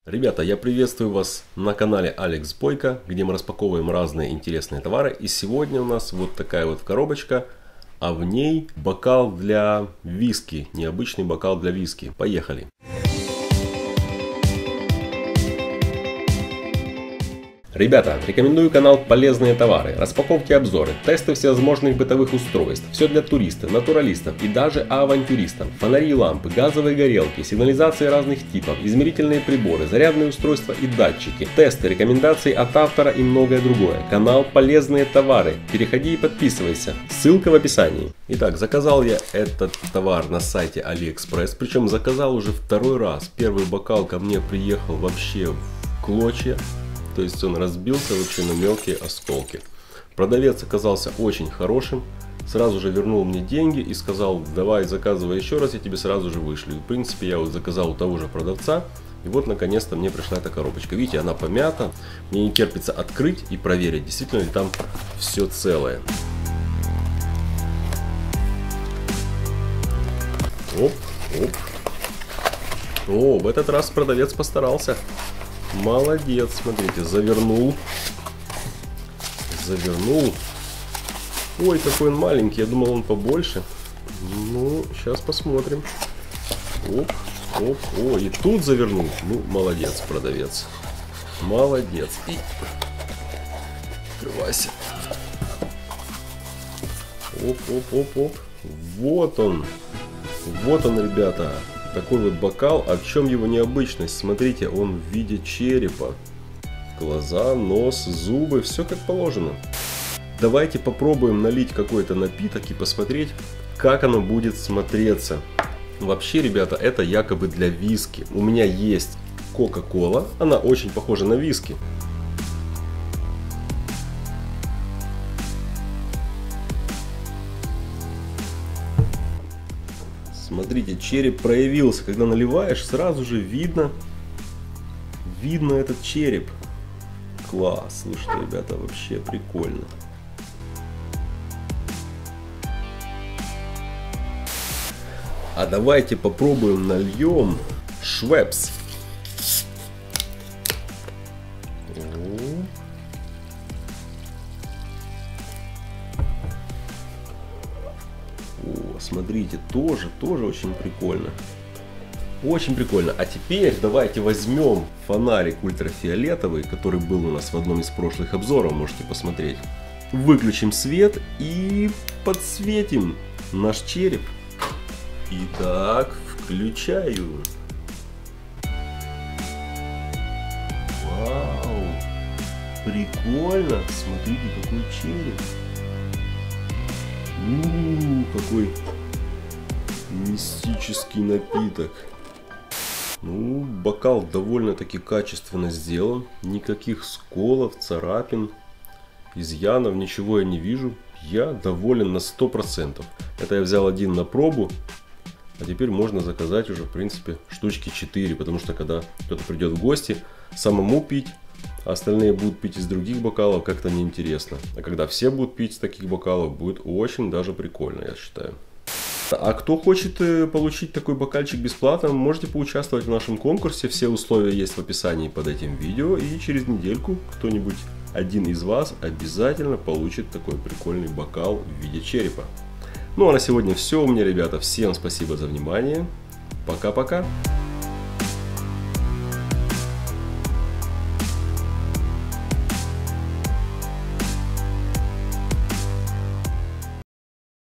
Ребята, я приветствую вас на канале Алекс Бойко, где мы распаковываем разные интересные товары. И сегодня у нас вот такая вот коробочка, а в ней бокал для виски, необычный бокал для виски. Поехали! Ребята, рекомендую канал «Полезные товары», распаковки, обзоры, тесты всевозможных бытовых устройств, все для туристов, натуралистов и даже авантюристов. Фонари и лампы, газовые горелки, сигнализации разных типов, измерительные приборы, зарядные устройства и датчики, тесты, рекомендации от автора и многое другое. Канал «Полезные товары». Переходи и подписывайся. Ссылка в описании. Итак, заказал я этот товар на сайте AliExpress, причем заказал уже второй раз. Первый бокал ко мне приехал вообще в клочья. То есть он разбился вообще на мелкие осколки. Продавец оказался очень хорошим. Сразу же вернул мне деньги и сказал: давай заказывай еще раз, я тебе сразу же вышлю. И, в принципе, я вот заказал у того же продавца. И вот наконец-то мне пришла эта коробочка. Видите, она помята. Мне не терпится открыть и проверить, действительно ли там все целое. Оп, оп. О, в этот раз продавец постарался. Молодец, смотрите, завернул. Завернул. Ой, какой он маленький, я думал он побольше. Ну, сейчас посмотрим. Оп, оп, о, и тут завернул. Ну, молодец, продавец. Молодец. И открывайся. Оп, оп, оп, оп. Вот он. Вот он, ребята. Такой вот бокал. А в чем его необычность? Смотрите, он в виде черепа. Глаза, нос, зубы, все как положено. Давайте попробуем налить какой-то напиток и посмотреть, как оно будет смотреться. Вообще, ребята, это якобы для виски. У меня есть Кока-Кола. Она очень похожа на виски. Смотрите, череп проявился. Когда наливаешь, сразу же видно этот череп. Класс, слушайте, ребята, вообще прикольно. А давайте попробуем нальем Швепс. Смотрите, тоже очень прикольно. Очень прикольно. А теперь давайте возьмем фонарик ультрафиолетовый, который был у нас в одном из прошлых обзоров, можете посмотреть. Выключим свет и подсветим наш череп. Итак, включаю. Вау! Прикольно! Смотрите, какой череп. Какой мистический напиток. Ну, бокал довольно-таки качественно сделан. Никаких сколов, царапин, изъянов, ничего я не вижу. Я доволен на 100%. Это я взял один на пробу. А теперь можно заказать уже, в принципе, штучки 4. Потому что когда кто-то придет в гости, самому пить, а остальные будут пить из других бокалов, как-то неинтересно. А когда все будут пить из таких бокалов, будет очень даже прикольно, я считаю. А кто хочет получить такой бокальчик бесплатно, можете поучаствовать в нашем конкурсе. Все условия есть в описании под этим видео. И через недельку кто-нибудь один из вас обязательно получит такой прикольный бокал в виде черепа. Ну а на сегодня все у меня, ребята. Всем спасибо за внимание. Пока-пока.